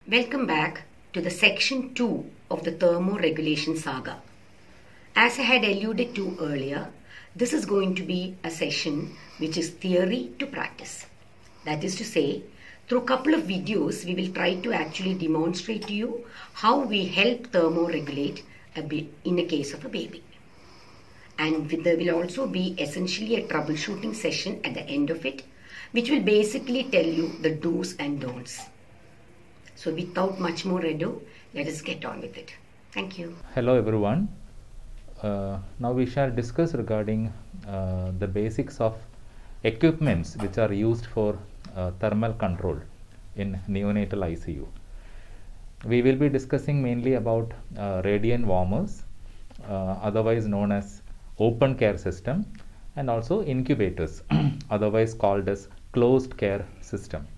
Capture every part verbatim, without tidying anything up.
Welcome back to the section two of the thermoregulation saga. As I had alluded to earlier, this is going to be a session which is theory to practice. That is to say, through a couple of videos, we will try to actually demonstrate to you how we help thermoregulate a bit in a case of a baby. And there will also be essentially a troubleshooting session at the end of it, which will basically tell you the do's and don'ts. So without much more ado, let us get on with it. Thank you. Hello everyone. Uh, now we shall discuss regarding uh, the basics of equipments which are used for uh, thermal control in neonatal I C U. We will be discussing mainly about uh, radiant warmers, uh, otherwise known as open care system, and also incubators, otherwise called as closed care system.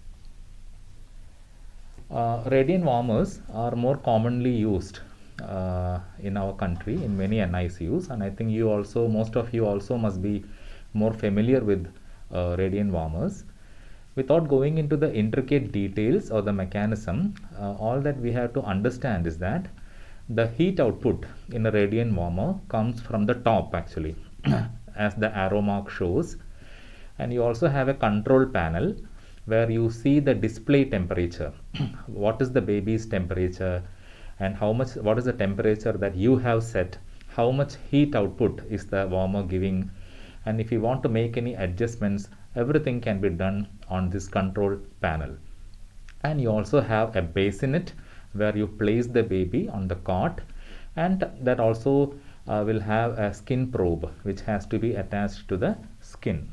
Uh, radiant warmers are more commonly used uh, in our country in many N I C Us, and I think you also, most of you also must be more familiar with uh, radiant warmers. Without going into the intricate details or the mechanism, uh, all that we have to understand is that the heat output in a radiant warmer comes from the top actually, as the arrow mark shows, and you also have a control panel where you see the display temperature. What is the baby's temperature and how much, what is the temperature that you have set, how much heat output is the warmer giving, and if you want to make any adjustments, everything can be done on this control panel. And you also have a bassinet where you place the baby on the cot, and that also uh, will have a skin probe which has to be attached to the skin.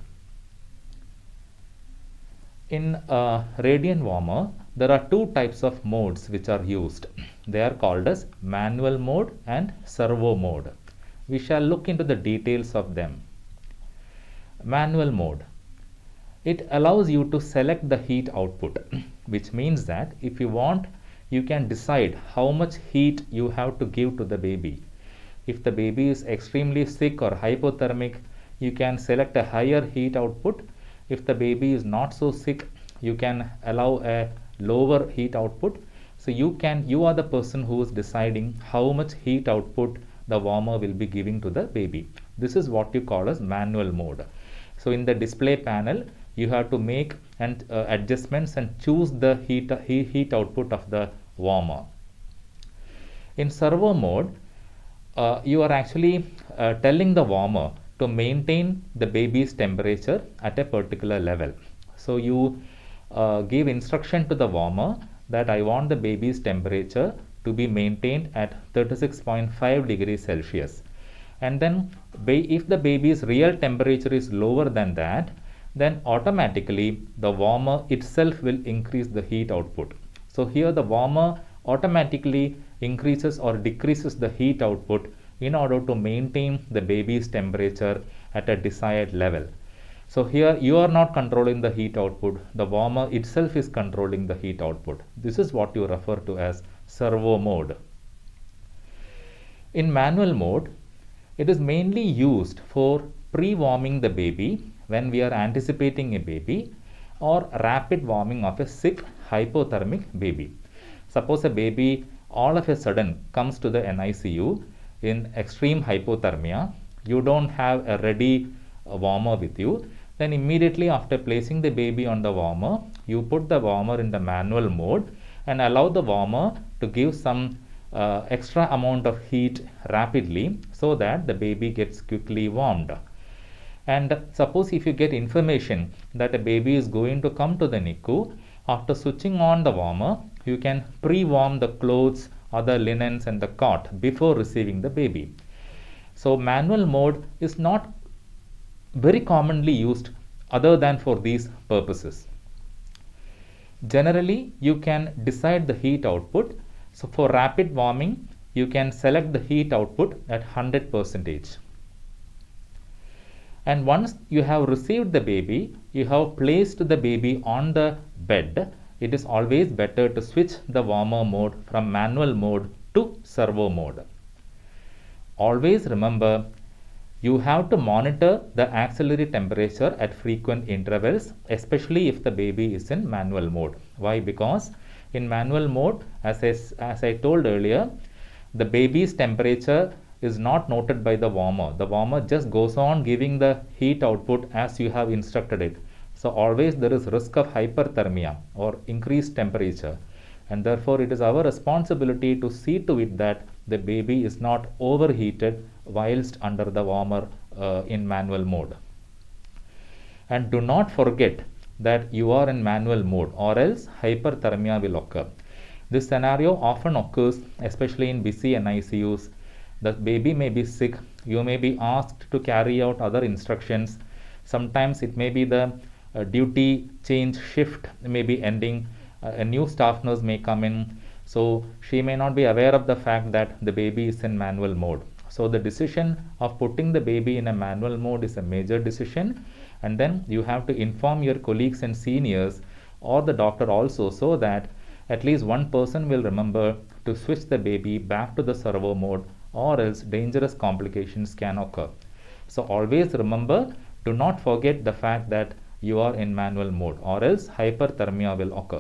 In a radiant warmer, there are two types of modes which are used. They are called as manual mode and servo mode. We shall look into the details of them. Manual mode. It allows you to select the heat output, which means that if you want, you can decide how much heat you have to give to the baby. If the baby is extremely sick or hypothermic, you can select a higher heat output. If the baby is not so sick, you can allow a lower heat output. So you can, you are the person who is deciding how much heat output the warmer will be giving to the baby. This is what you call as manual mode. So in the display panel, you have to make and uh, adjustments and choose the heat, heat heat output of the warmer. In servo mode, uh, you are actually uh, telling the warmer to maintain the baby's temperature at a particular level. So you uh, give instruction to the warmer that I want the baby's temperature to be maintained at thirty-six point five degrees Celsius. And then if the baby's real temperature is lower than that, then automatically the warmer itself will increase the heat output. So here the warmer automatically increases or decreases the heat output in order to maintain the baby's temperature at a desired level. So here you are not controlling the heat output, the warmer itself is controlling the heat output. This is what you refer to as servo mode. In manual mode, it is mainly used for pre-warming the baby when we are anticipating a baby, or rapid warming of a sick hypothermic baby. Suppose a baby all of a sudden comes to the N I C U in extreme hypothermia, you don't have a ready uh, warmer with you, then immediately after placing the baby on the warmer, you put the warmer in the manual mode and allow the warmer to give some uh, extra amount of heat rapidly so that the baby gets quickly warmed. And suppose if you get information that a baby is going to come to the N I C U, after switching on the warmer, you can pre-warm the clothes, other linens and the cot before receiving the baby. So manual mode is not very commonly used other than for these purposes. Generally, you can decide the heat output. So for rapid warming, you can select the heat output at one hundred percent. And once you have received the baby, you have placed the baby on the bed, it is always better to switch the warmer mode from manual mode to servo mode. Always remember, you have to monitor the axillary temperature at frequent intervals, especially if the baby is in manual mode. Why? Because In manual mode, as I, as I told earlier, the baby's temperature is not noted by the warmer. The warmer just goes on giving the heat output as you have instructed it. So always there is risk of hyperthermia or increased temperature, and therefore it is our responsibility to see to it that the baby is not overheated whilst under the warmer uh, in manual mode. And do not forget that you are in manual mode, or else hyperthermia will occur. This scenario often occurs especially in busy N I C Us. The baby may be sick, you may be asked to carry out other instructions. Sometimes it may be the uh, duty change shift may be ending, uh, a new staff nurse may come in, so she may not be aware of the fact that the baby is in manual mode. So the decision of putting the baby in a manual mode is a major decision, and then you have to inform your colleagues and seniors or the doctor also, so that at least one person will remember to switch the baby back to the servo mode, or else dangerous complications can occur. So always remember, do not forget the fact that you are in manual mode, or else hyperthermia will occur.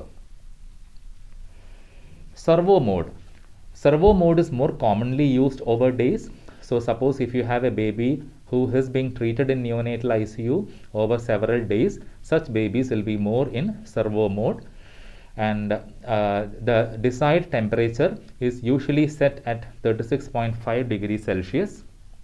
Servo mode. Servo mode is more commonly used over days. So suppose if you have a baby who is being treated in neonatal I C U over several days, such babies will be more in servo mode. And uh, the desired temperature is usually set at thirty-six point five degrees Celsius.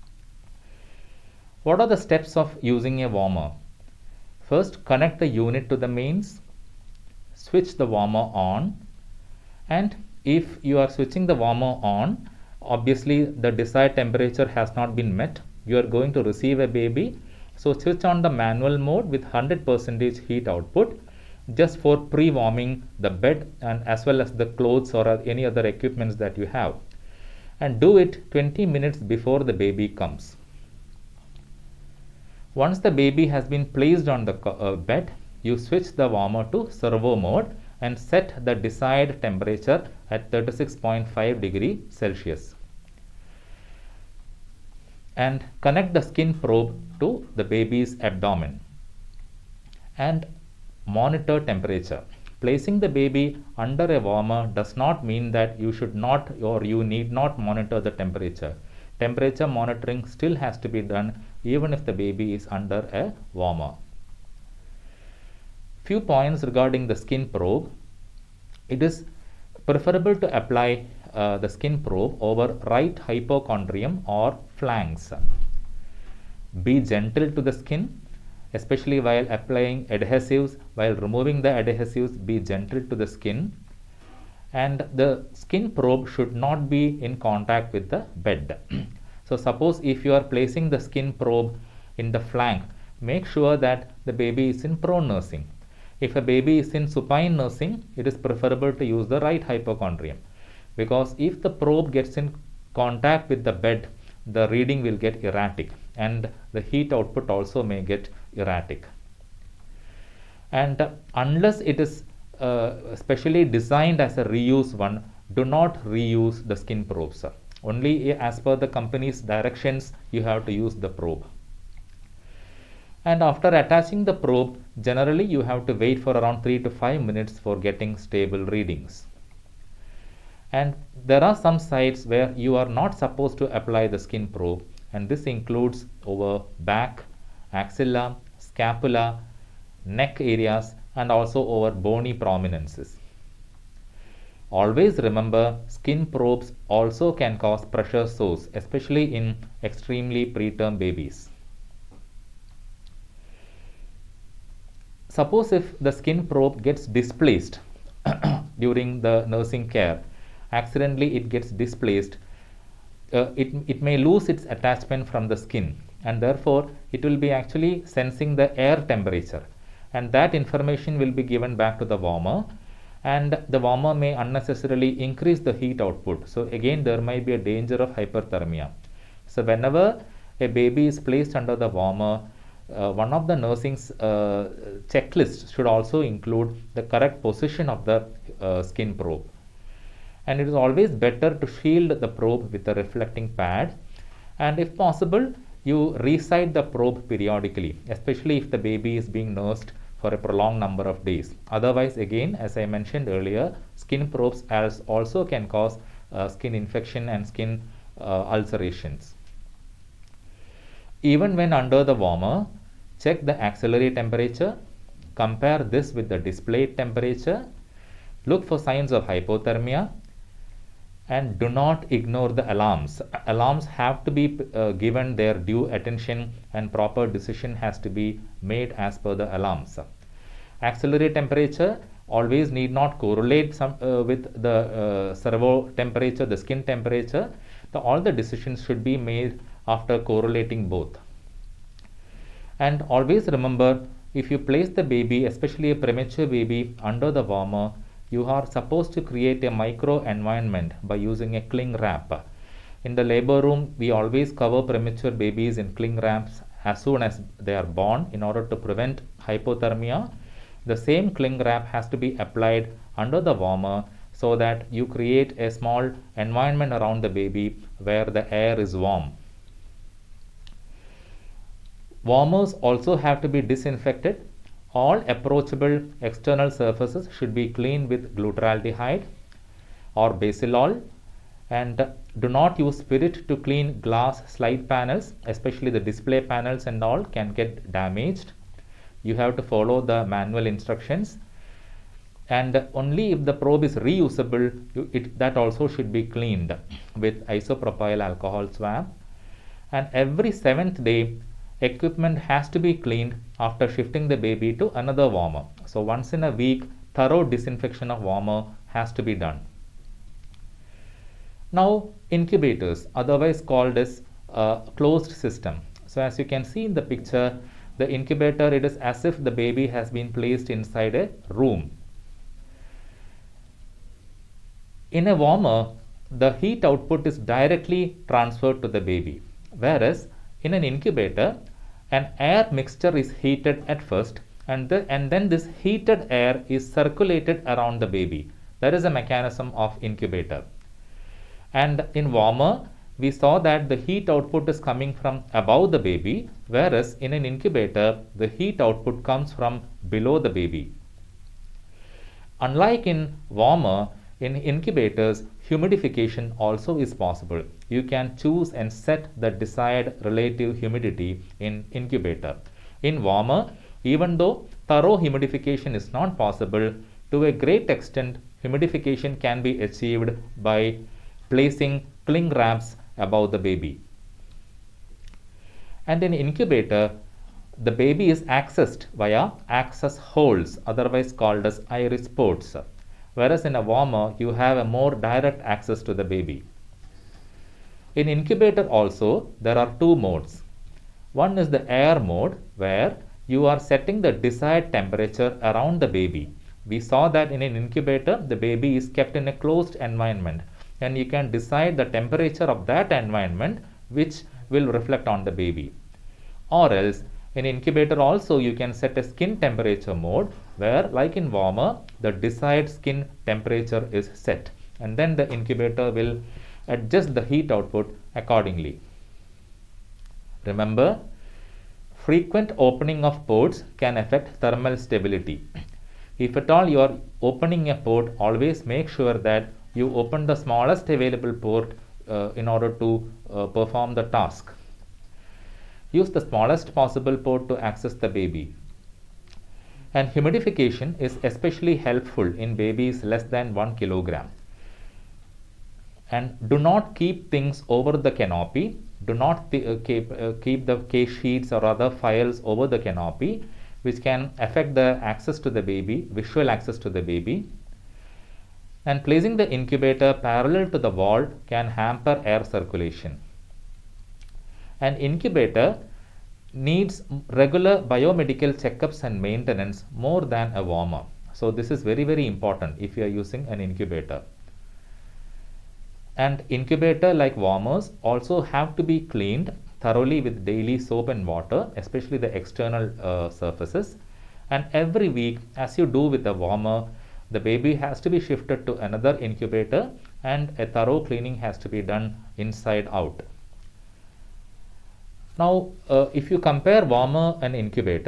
What are the steps of using a warmer? First, connect the unit to the mains, switch the warmer on, and if you are switching the warmer on, obviously the desired temperature has not been met, you are going to receive a baby. So switch on the manual mode with one hundred percent heat output, just for pre-warming the bed and as well as the clothes or any other equipments that you have, and do it twenty minutes before the baby comes. Once the baby has been placed on the uh, bed, you switch the warmer to servo mode and set the desired temperature at thirty-six point five degrees Celsius, and connect the skin probe to the baby's abdomen and monitor temperature. Placing the baby under a warmer does not mean that you should not or you need not monitor the temperature. Temperature monitoring still has to be done even if the baby is under a warmer. Few points regarding the skin probe. It is preferable to apply uh, the skin probe over right hypochondrium or flanks. Be gentle to the skin, especially while applying adhesives. While removing the adhesives, be gentle to the skin, and the skin probe should not be in contact with the bed. So suppose if you are placing the skin probe in the flank, make sure that the baby is in prone nursing. If a baby is in supine nursing, it is preferable to use the right hypochondrium, because if the probe gets in contact with the bed, the reading will get erratic and the heat output also may get erratic. And uh, unless it is uh, specially designed as a reuse one, do not reuse the skin probes. Only as per the company's directions you have to use the probe. And after attaching the probe, generally you have to wait for around three to five minutes for getting stable readings. And there are some sites where you are not supposed to apply the skin probe, and this includes over back, axilla, scapula, neck areas, and also over bony prominences. Always remember, skin probes also can cause pressure sores, especially in extremely preterm babies. Suppose if the skin probe gets displaced during the nursing care, accidentally it gets displaced, uh, it, it may lose its attachment from the skin, and therefore it will be actually sensing the air temperature, and that information will be given back to the warmer, and the warmer may unnecessarily increase the heat output. So again there might be a danger of hyperthermia. So whenever a baby is placed under the warmer, uh, one of the nursing's uh, checklists should also include the correct position of the uh, skin probe. And it is always better to shield the probe with a reflecting pad, and if possible you resight the probe periodically, especially if the baby is being nursed for a prolonged number of days. Otherwise, again, as I mentioned earlier, skin probes as also can cause uh, skin infection and skin uh, ulcerations. Even when under the warmer, check the auxiliary temperature, compare this with the displayed temperature, look for signs of hypothermia, and do not ignore the alarms. Alarms have to be uh, given their due attention, and proper decision has to be made as per the alarms. Auxiliary temperature always need not correlate some, uh, with the uh, servo temperature, the skin temperature. The, all the decisions should be made after correlating both. And always remember, if you place the baby, especially a premature baby, under the warmer, you are supposed to create a micro environment by using a cling wrap. In the labor room, we always cover premature babies in cling wraps as soon as they are born in order to prevent hypothermia. The same cling wrap has to be applied under the warmer so that you create a small environment around the baby where the air is warm. Warmers also have to be disinfected. All approachable external surfaces should be cleaned with glutaraldehyde or basilol, and do not use spirit to clean glass slide panels, especially the display panels and all can get damaged. You have to follow the manual instructions, and only if the probe is reusable, you, it, that also should be cleaned with isopropyl alcohol swab. And every seventh day, equipment has to be cleaned after shifting the baby to another warmer. So once in a week, thorough disinfection of warmer has to be done. Now, incubators, otherwise called as a closed system. So as you can see in the picture, the incubator, it is as if the baby has been placed inside a room. In a warmer, the heat output is directly transferred to the baby, whereas in an incubator, an air mixture is heated at first, and, the, and then this heated air is circulated around the baby. That is a mechanism of incubator. And in warmer, we saw that the heat output is coming from above the baby, whereas in an incubator, the heat output comes from below the baby. Unlike in warmer, in incubators, humidification also is possible. You can choose and set the desired relative humidity in incubator. In warmer, even though thorough humidification is not possible, to a great extent, humidification can be achieved by placing cling wraps above the baby. And in incubator, the baby is accessed via access holes, otherwise called as iris ports. Whereas in a warmer, you have a more direct access to the baby. In incubator also, there are two modes. One is the air mode, where you are setting the desired temperature around the baby. We saw that in an incubator, the baby is kept in a closed environment, and you can decide the temperature of that environment, which will reflect on the baby. Or else, in incubator also, you can set a skin temperature mode, where like in warmer, the desired skin temperature is set, and then the incubator will adjust the heat output accordingly. Remember, frequent opening of ports can affect thermal stability. If at all you are opening a port, always make sure that you open the smallest available port uh, in order to uh, perform the task. Use the smallest possible port to access the baby. And humidification is especially helpful in babies less than one kilogram. And do not keep things over the canopy. Do not uh, keep, uh, keep the case sheets or other files over the canopy, which can affect the access to the baby, visual access to the baby. And placing the incubator parallel to the wall can hamper air circulation. An incubator needs regular biomedical checkups and maintenance more than a warmer. So this is very, very important if you are using an incubator. And incubator, like warmers, also have to be cleaned thoroughly with daily soap and water, especially the external uh, surfaces. And every week, as you do with the warmer, the baby has to be shifted to another incubator, and a thorough cleaning has to be done inside out. Now, uh, if you compare warmer and incubator,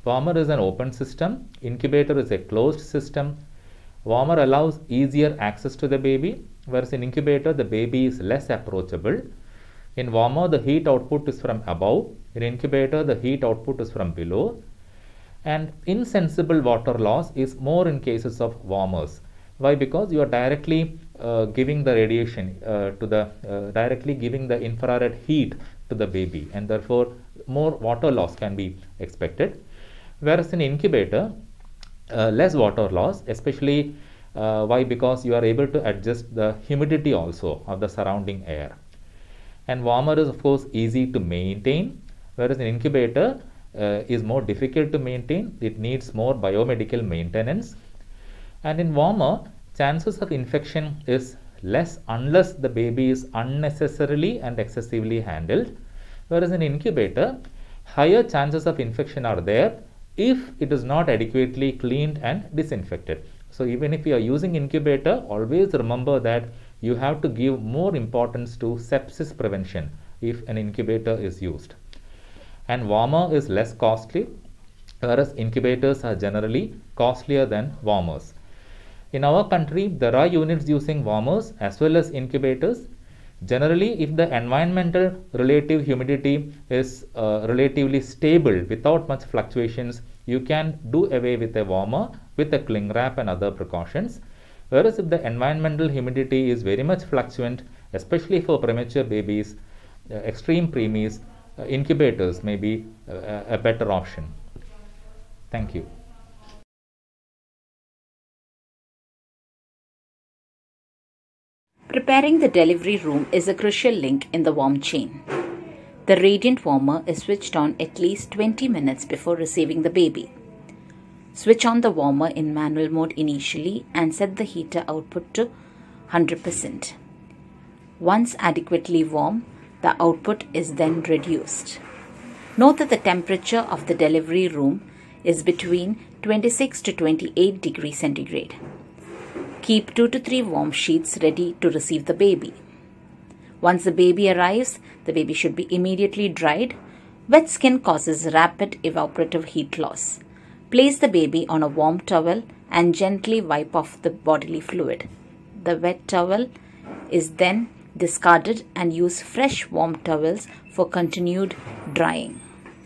Warmer is an open system, incubator is a closed system. Warmer allows easier access to the baby, whereas in incubator the baby is less approachable. In warmer the heat output is from above, in incubator the heat output is from below. And insensible water loss is more in cases of warmers. Why? Because you are directly uh, giving the radiation uh, to the uh, directly giving the infrared heat to the baby, and therefore more water loss can be expected. Whereas in incubator, uh, less water loss, especially uh, why? Because you are able to adjust the humidity also of the surrounding air. And warmer is of course easy to maintain, whereas in incubator uh, is more difficult to maintain. It needs more biomedical maintenance. And in warmer, chances of infection is less unless the baby is unnecessarily and excessively handled, whereas in incubator, higher chances of infection are there if it is not adequately cleaned and disinfected. So even if you are using incubator, always remember that you have to give more importance to sepsis prevention if an incubator is used. And warmer is less costly, whereas incubators are generally costlier than warmers. In our country, there are units using warmers as well as incubators. Generally, if the environmental relative humidity is uh, relatively stable without much fluctuations, you can do away with a warmer with a cling wrap and other precautions. Whereas if the environmental humidity is very much fluctuant, especially for premature babies, uh, extreme preemies, uh, incubators may be uh, a better option. Thank you. Preparing the delivery room is a crucial link in the warm chain. The radiant warmer is switched on at least twenty minutes before receiving the baby. Switch on the warmer in manual mode initially and set the heater output to one hundred percent. Once adequately warm, the output is then reduced. Note that the temperature of the delivery room is between twenty-six to twenty-eight degrees centigrade. Keep two to three warm sheets ready to receive the baby. Once the baby arrives, the baby should be immediately dried. Wet skin causes rapid evaporative heat loss. Place the baby on a warm towel and gently wipe off the bodily fluid. The wet towel is then discarded and use fresh warm towels for continued drying.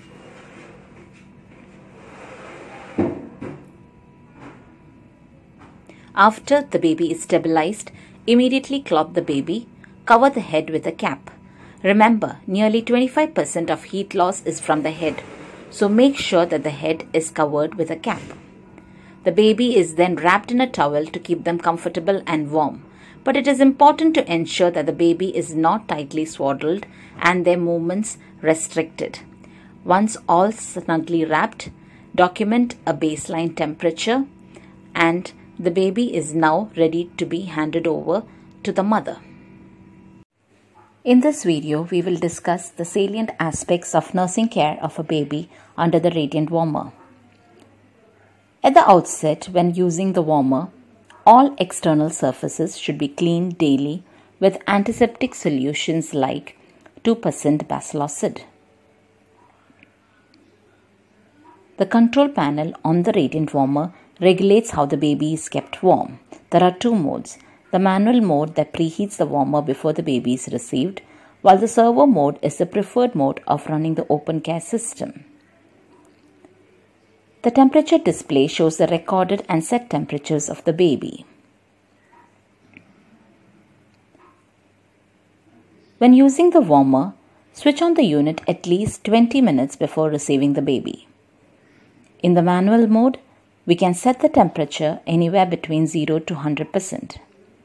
After the baby is stabilized, immediately clothe the baby. Cover the head with a cap. Remember, nearly twenty-five percent of heat loss is from the head, so make sure that the head is covered with a cap. The baby is then wrapped in a towel to keep them comfortable and warm, but it is important to ensure that the baby is not tightly swaddled and their movements restricted. Once all snugly wrapped, document a baseline temperature, and the baby is now ready to be handed over to the mother. In this video, we will discuss the salient aspects of nursing care of a baby under the radiant warmer. At the outset, when using the warmer, all external surfaces should be cleaned daily with antiseptic solutions like two percent Bacillocid. The control panel on the radiant warmer regulates how the baby is kept warm. There are two modes: the manual mode that preheats the warmer before the baby is received, while the servo mode is the preferred mode of running the open care system. The temperature display shows the recorded and set temperatures of the baby. When using the warmer, switch on the unit at least twenty minutes before receiving the baby. In the manual mode, we can set the temperature anywhere between zero to one hundred percent.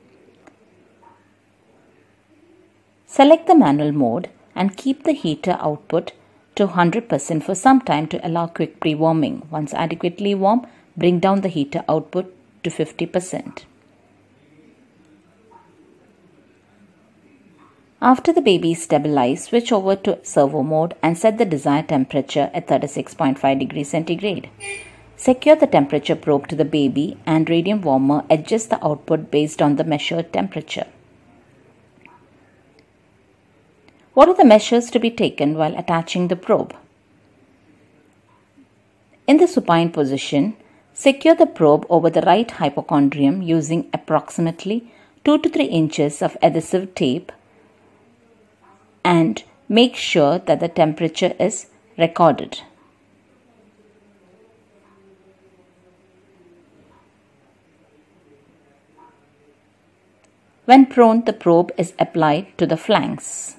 Select the manual mode and keep the heater output to one hundred percent for some time to allow quick pre-warming. Once adequately warm, bring down the heater output to fifty percent. After the baby is stabilized, switch over to servo mode and set the desired temperature at thirty-six point five degrees centigrade. Secure the temperature probe to the baby and radiant warmer adjusts the output based on the measured temperature. What are the measures to be taken while attaching the probe? In the supine position, secure the probe over the right hypochondrium using approximately two to three inches of adhesive tape and make sure that the temperature is recorded. When prone, the probe is applied to the flanks.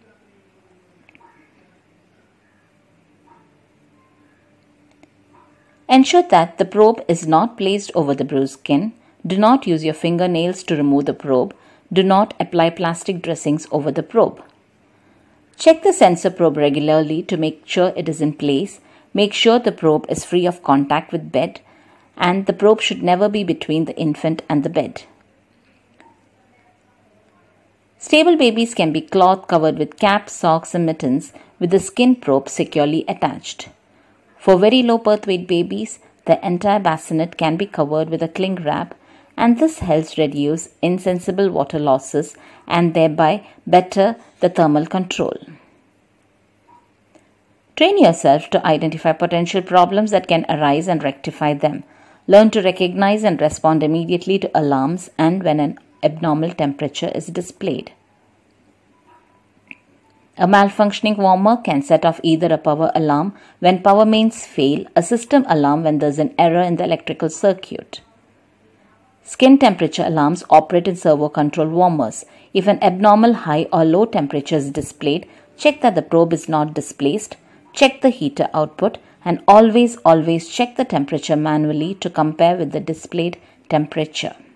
Ensure that the probe is not placed over the bruised skin. Do not use your fingernails to remove the probe. Do not apply plastic dressings over the probe. Check the sensor probe regularly to make sure it is in place. Make sure the probe is free of contact with bed, and the probe should never be between the infant and the bed. Stable babies can be cloth covered with caps, socks and mittens with the skin probe securely attached. For very low birth weight babies, the entire bassinet can be covered with a cling wrap, and this helps reduce insensible water losses and thereby better the thermal control. Train yourself to identify potential problems that can arise and rectify them. Learn to recognize and respond immediately to alarms and when an abnormal temperature is displayed. A malfunctioning warmer can set off either a power alarm when power mains fail, a system alarm when there is an error in the electrical circuit. Skin temperature alarms operate in servo control warmers. If an abnormal high or low temperature is displayed, check that the probe is not displaced, check the heater output, and always always check the temperature manually to compare with the displayed temperature.